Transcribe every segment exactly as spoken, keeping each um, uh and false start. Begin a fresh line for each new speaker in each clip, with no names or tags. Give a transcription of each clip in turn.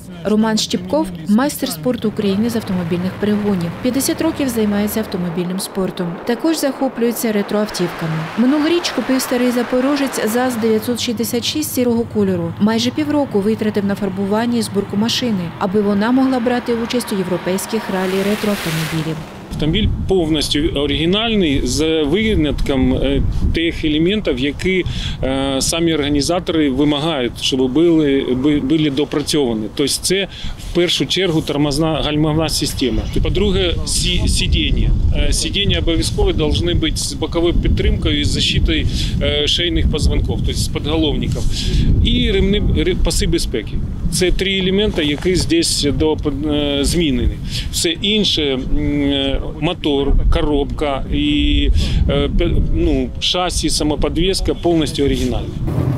Роман Щіпков – майстер спорту України з автомобільних перегонів. п'ятдесят років займається автомобільним спортом. Також захоплюється ретроавтівками. Минулоріч купив старий запорожець ЗАЗ дев'ятсот шістдесят шість сірого кольору. Майже півроку витратив на фарбування і зборку машини, аби вона могла брати участь у європейських ралі ретроавтомобілів.
Автомобіль повністю оригінальний, з винятком тих елементів, які самі організатори вимагають, щоб були, були допрацьовані. Тобто це в першу чергу тормозна гальмівна система. По-друге, сидіння. Сидіння обов'язково повинні бути з боковою підтримкою і з захистою шийних позвонків, тобто з підголовників. І ремні паси безпеки. Це три елементи, які здесь змінені. Все інше – мотор, коробка і ну, шасі, самоподвеска повністю оригінальні.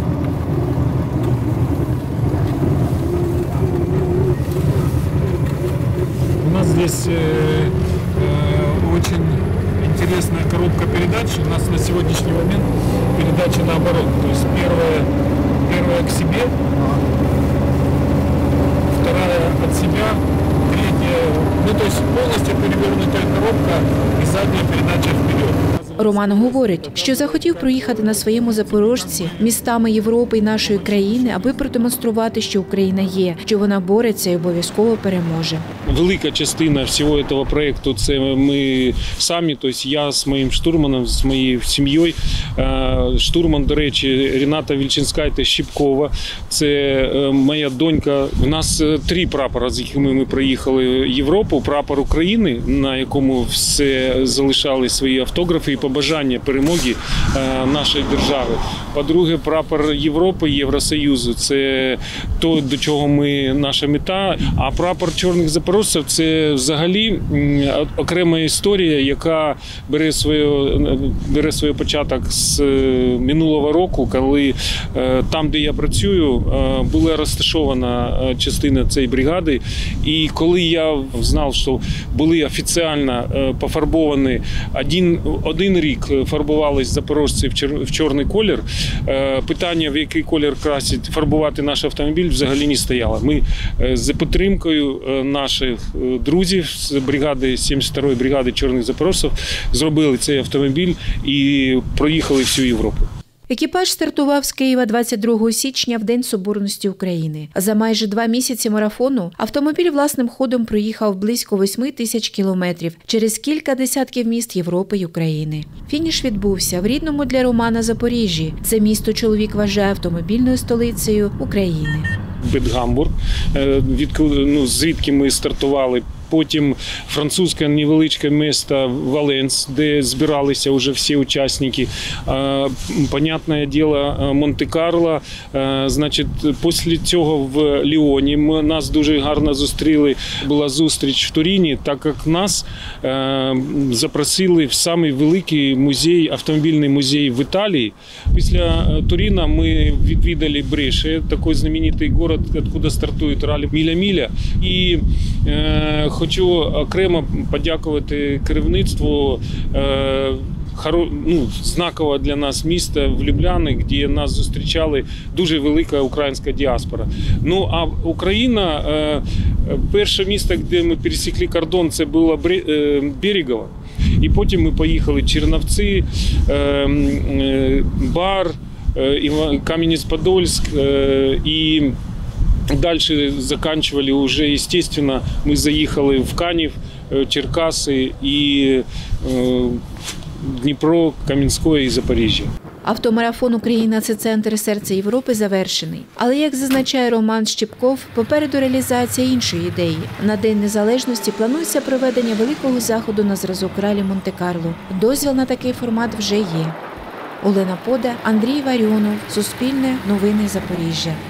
У нас здесь э, э, очень интересная коробка передач. У нас на сегодняшний момент передача наоборот. То есть первая, первая к себе, вторая от себя, третья, ну то есть полностью перевернутая коробка и задняя передача вперед.
Роман говорить, що захотів проїхати на своєму запорожці містами Європи і нашої країни, аби продемонструвати, що Україна є, що вона бореться і обов'язково переможе.
Велика частина всього цього проєкту – це ми самі, тобто я з моїм штурманом, з моєю сім'єю. Штурман, до речі, Рената Вільчинська та Щіпкова. Це моя донька. У нас три прапори, з якими ми проїхали Європу. Прапор України, на якому все залишали свої автографи і побажання перемоги нашої держави. По-друге, прапор Європи, Євросоюзу – це то, до чого ми, наша мета. А прапор чорних запорожців – це взагалі окрема історія, яка бере свою, бере свій початок з минулого року, коли там, де я працюю, була розташована частина цієї бригади. І коли я знав, що були офіційно пофарбовані один, один рік фарбувались запорожці в чорний колір, питання, в який колір красить, фарбувати наш автомобіль, взагалі не стояло. Ми з підтримкою наших друзів з бригади, сімдесят другої бригади чорних запорожців зробили цей автомобіль і проїхали всю Європу.
Екіпаж стартував з Києва двадцять другого січня в День Соборності України. За майже два місяці марафону автомобіль власним ходом проїхав близько восьми тисяч кілометрів через кілька десятків міст Європи й України. Фініш відбувся в рідному для Романа Запоріжжі. Це місто чоловік вважає автомобільною столицею України.
Бетгамбург, ну, звідки ми стартували. Потім французьке невеличке місто Валенс, де збиралися вже всі учасники. Понятне діло, Монте-Карло. Значить, після цього в Ліоні ми, нас дуже гарно зустріли. Була зустріч в Туріні, так як нас запросили в самий великий музей, автомобільний музей в Італії. Після Туріна ми відвідали Бреші, такий знаменитий город, откуда стартує ралі Міля-Міля. І хочу окремо подякувати керівництву ну, знакового для нас міста в Любляні, де нас зустрічали дуже велика українська діаспора. Ну, а Україна, перше місто, де ми пересікли кордон, це було Берегово. І потім ми поїхали Черновці, Бар, Кам'янець-Подольськ і дальше заканчивали уже, естественно, мы заехали в Канев, Черкаси и Дніпро, Кам'янське і Запоріжжя.
Автомарафон «Україна – це центр серця Європи» завершений. Але, як зазначає Роман Щіпков, попереду реалізація іншої ідеї. На День Незалежності планується проведення великого заходу на зразок ралі Монте-Карло. Дозвіл на такий формат вже є. Олена Пода, Андрій Варіонов, Суспільне, Новини Запоріжжя.